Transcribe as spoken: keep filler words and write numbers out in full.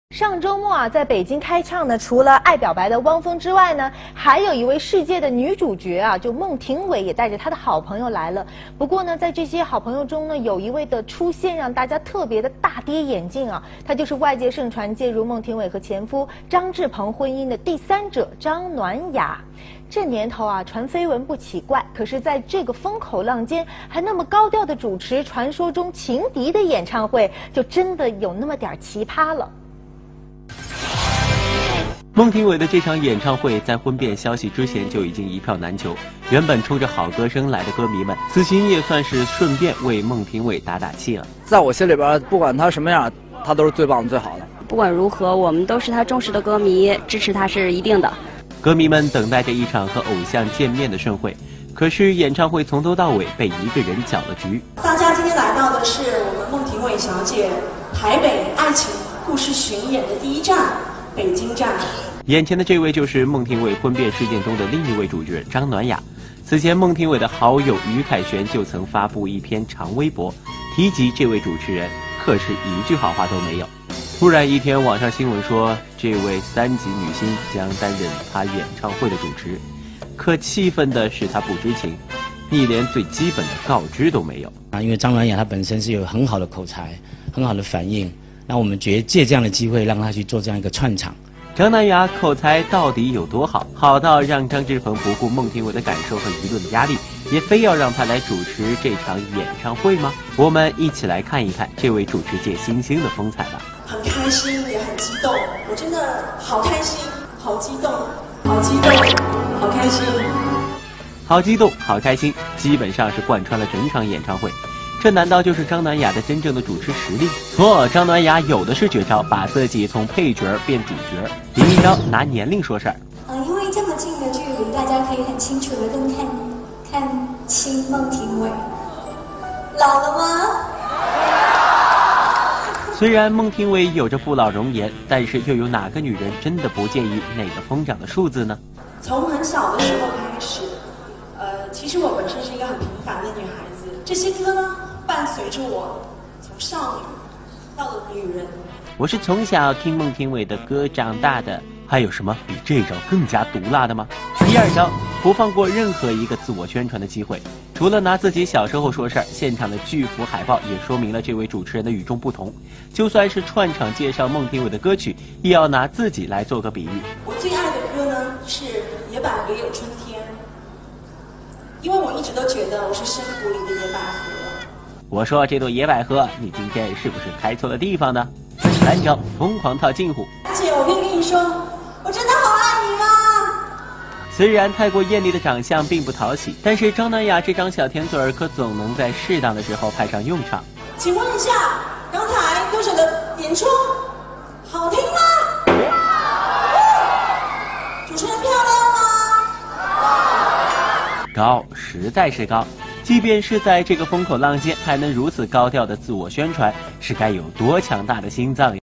上周末啊，在北京开唱呢，除了爱表白的汪峰之外呢，还有一位世界的女主角啊，就孟庭苇也带着她的好朋友来了。不过呢，在这些好朋友中呢，有一位的出现让大家特别的大跌眼镜啊，她就是外界盛传介入孟庭苇和前夫张志鹏婚姻的第三者张暖雅。这年头啊，传绯闻不奇怪，可是在这个风口浪尖，还那么高调的主持传说中情敌的演唱会，就真的有那么点奇葩了。 孟庭苇的这场演唱会在婚变消息之前就已经一票难求，原本冲着好歌声来的歌迷们，此行也算是顺便为孟庭苇打打气了。 在我心里边，不管她什么样，她都是最棒最好的。 不管如何，我们都是她忠实的歌迷，支持她是一定的。 歌迷们等待着一场和偶像见面的盛会，可是演唱会从头到尾被一个人搅了局。 大家今天来到的是我们孟庭苇小姐台北爱情故事巡演的第一站——北京站。 眼前的这位就是孟庭苇婚变事件中的另一位主角张暖雅。此前孟庭苇的好友于凯旋就曾发布一篇长微博，提及这位主持人，可是一句好话都没有。突然一天，网上新闻说这位三级女星将担任她演唱会的主持，可气愤的是她不知情，你连最基本的告知都没有啊！因为张暖雅她本身是有很好的口才，很好的反应，那我们觉得借这样的机会让她去做这样一个串场。 张暖雅口才到底有多好？好到让张志鹏不顾孟庭苇的感受和舆论的压力，也非要让她来主持这场演唱会吗？我们一起来看一看这位主持界新星的风采吧。 很开心，也很激动，我真的好开心，好激动，好激动，好开心， 好激动，好开心，基本上是贯穿了整场演唱会。这难道就是张暖雅的真正的主持实力？错，张暖雅有的是绝招，把自己从配角变主角。第一招，拿年龄说事儿。 呃，因为这么近的距离，大家可以很清楚的更看看清孟庭苇。老了吗？ 虽然孟庭苇有着不老容颜，但是又有哪个女人真的不介意那个疯长的数字呢？ 从很小的时候开始，呃，其实我本身是一个很平凡的女孩子。这些歌呢，伴随着我从少女到了女人。 我是从小听孟庭苇的歌长大的，还有什么比这招更加毒辣的吗？第二招，不放过任何一个自我宣传的机会。除了拿自己小时候说事儿，现场的巨幅海报也说明了这位主持人的与众不同。就算是串场介绍孟庭苇的歌曲，也要拿自己来做个比喻。 我最爱的歌呢是《野百合有春天》，因为我一直都觉得我是深谷里的野百合。 我说这朵野百合，你今天是不是开错了地方呢？三招，疯狂套近乎。 姐，我可以跟你说，我真的好爱你吗？ 虽然太过艳丽的长相并不讨喜，但是张暖雅这张小甜嘴儿可总能在适当的时候派上用场。 请问一下，刚才歌手的演出好听吗？主持人漂亮吗？ 高，实在是高。即便是在这个风口浪尖，还能如此高调的自我宣传，是该有多强大的心脏呀！